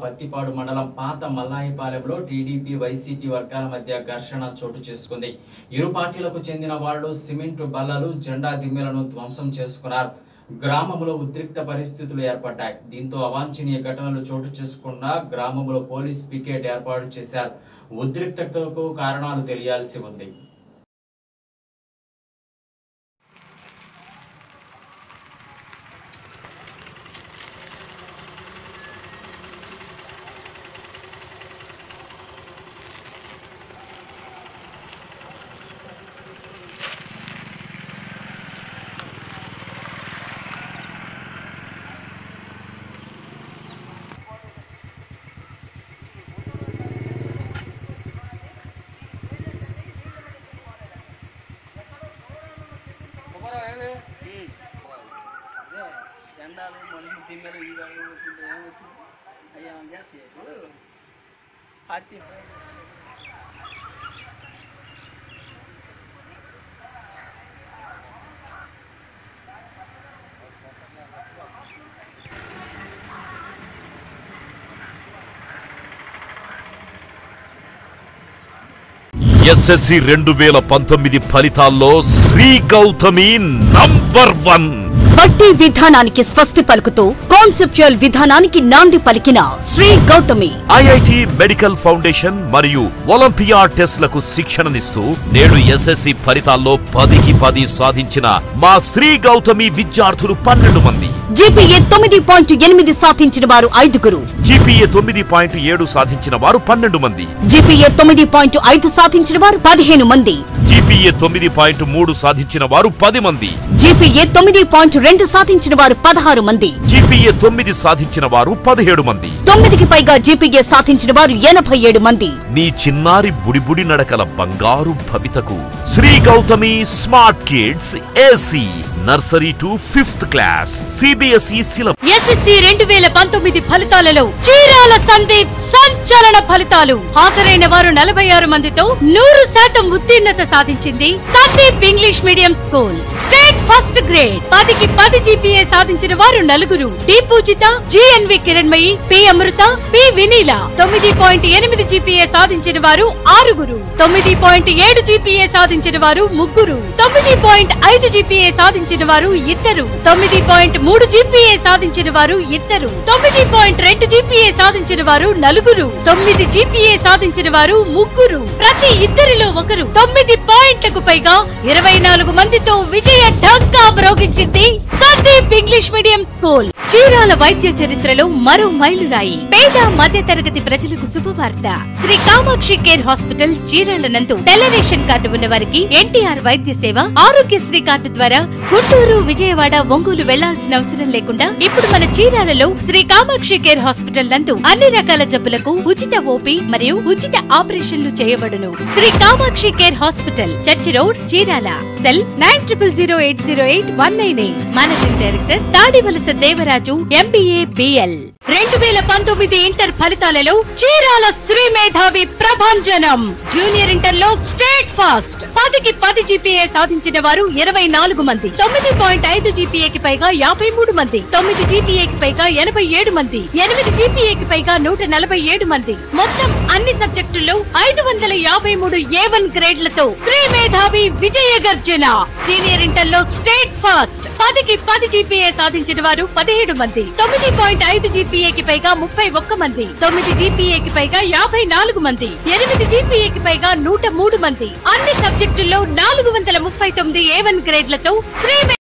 పత్తిపాడు మండలం పాత మల్లాయిపాలెంలో TDP YCP వర్గాల మధ్య ఘర్షణ చోటు చేసుకుంది. ఇరు పార్టీలకు చెందిన వాళ్లు సిమెంటు బల్లలు, జెండా దిమ్మెలను ధ్వంసం చేసుకున్నారు. గ్రామంలో ఉద్రిక్త పరిస్థితులు ఏర్పడ్డాయి. దీంతో అవాంఛనీయ ఘటనలు చోటు చేసుకున్న గ్రామంలో పోలీస్ పికెట్ ఏర్పాటు చేశారు. ఉద్రిక్తతకు కారణాలు తెలియాల్సి ఉంది. ఎస్ఎస్సి 2019 ఫలితాల్లో శ్రీ గౌతమి నంబర్ 1. బట్టి విధానానికి స్వస్తి పలుకుతూ కాన్సెప్చువల్ విధానానికి నాంది పలికిన Shri Gautami IIT medical foundation మరియు ఒలింపియా టెస్ట్లకు శిక్షణనిస్తూ నేడు ఎస్ఎస్సి ఫలితాల్లో 10కి 10 సాధించిన మా శ్రీ గౌతమి విద్యార్థులు 12 మంది. జీపీఏ 9.8 సాధించిన వారు 5గురు. జీపీఏ 9.7 సాధించిన వారు 12 మంది. జీపీఏ 9.5 సాధించిన వారు 15 మంది. జీపీఏ 9.3 సాధించిన వారు 10 మంది. జీపీఏ 9.2 సాధించిన వారు 16 మంది. జీపీఏ 9 సాధించిన వారు 17 మంది. 9కి పైగా జీపీఏ సాధించిన వారు 87 మంది. నీ చిన్నారి బుడిబుడి నడకల బంగారు భవితకు Shri Gautami smart kids AC nursery to 5th class CBSE syllabus. SSC 2019 ఫలితాలలో చీరాల సందీప్ సంచలన ఫలితాలు. హాజరైన వారు 46 మందితో 100% ఉత్తీర్ణత సాధించింది Sandeep English medium school. State first grade 10కి 10 జీపీఏ సాధించిన వారు 4. D Poojitha, GNV Kiranmayi, P Amrutha, P Vineela. 9.8 GPA సాధించిన వారు 6. 9.7 జీపీఏ సాధించిన వారు 3. 9.5 జీపీఏ సాధించిన వారు 2. 9.3 జీపీఏ సాధించిన వారు 2. 9.2 జీపీఏ సాధించిన వారు 4. 9 జీపీఏ సాధించిన వారు 3. ప్రతి ఇద్దరిలో ఒకరు 9 పాయింట్లకు పైగా 24 మందితో విజయ ఢంకా మ్రోగించింది Sandeep English medium school. Chirala వైద్య చరిత్రలో మరో మైలురాయి. పేద మధ్య తరగతి ప్రజలకు శుభవార్త. శ్రీ కామాక్షి కేర్ హాస్పిటల్ చీరాల నందు తెల్ల రేషన్ కార్డు ఉన్న వారికి ఎన్టీఆర్ వైద్య సేవ, ఆరోగ్యశ్రీ కార్డు ద్వారా గుంటూరు, విజయవాడ, ఒంగోలు వెళ్లాల్సిన అవసరం లేకుండా ఇప్పుడు మన చీరాలలో శ్రీ కామాక్షి కేర్ హాస్పిటల్ నందు అన్ని రకాల జబ్బులకు ఉచిత ఓపీ మరియు ఉచిత ఆపరేషన్లు చేయబడును. Shri Kamakshi care hospital, church road, Chirala. Cell 90080819. Managing director Tadivalasa Devaraju, MBA, BL. 2019 inter ఫలితాలలో చీరాల శ్రీ మేధావి ప్రభంజనం. జూనియర్ ఇంటర్ లో స్టేట్ ఫాస్ట్ 10కి 10 జీపీఏ సాధించిన వారు 24 మంది. 9.5 జీపీఏకి పైగా 53 మంది. 9 జీపీఏకి పైగా 87 మంది. 8 జీపీఏకి పైగా 147 మంది. మొత్తం అన్ని సబ్జెక్టుల్లో 553 A1 గ్రేడ్లతో శ్రీ మేధావి విజయ గర్జన. సీనియర్ ఇంటర్ లో స్టేట్ ఫాస్ట్ 10కి 10 జీపీఏ సాధించిన వారు 17 మంది. 9.5 జీపీఏకి పైగా 31 మంది. 9 జీపీఏకి పైగా 54 మంది. 8 జీపీఏకి పైగా 103 మంది. అన్ని సబ్జెక్టుల్లో 439 A1 గ్రేడ్లతో శ్రీ